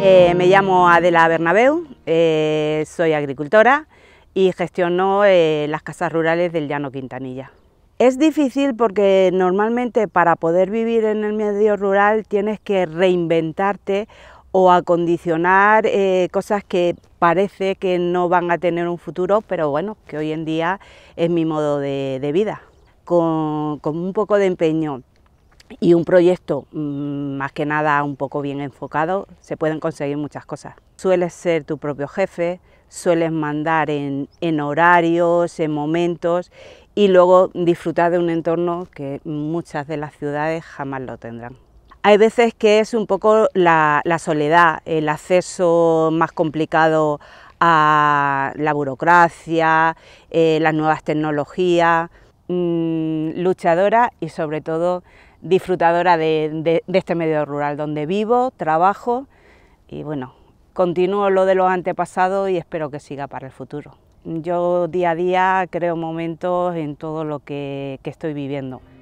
Me llamo Adela Bernabeu, soy agricultora y gestiono las casas rurales del Llano Quintanilla. Es difícil porque normalmente para poder vivir en el medio rural tienes que reinventarte o acondicionar cosas que parece que no van a tener un futuro, pero bueno, que hoy en día es mi modo de vida. Con un poco de empeño y un proyecto más que nada un poco bien enfocado, se pueden conseguir muchas cosas. Sueles ser tu propio jefe, sueles mandar en horarios, en momentos y luego disfrutar de un entorno que muchas de las ciudades jamás lo tendrán. Hay veces que es un poco la soledad, el acceso más complicado a la burocracia, las nuevas tecnologías, luchadora y sobre todo disfrutadora de este medio rural donde vivo, trabajo y bueno, continúo lo de los antepasados y espero que siga para el futuro. Yo día a día creo momentos en todo lo que estoy viviendo.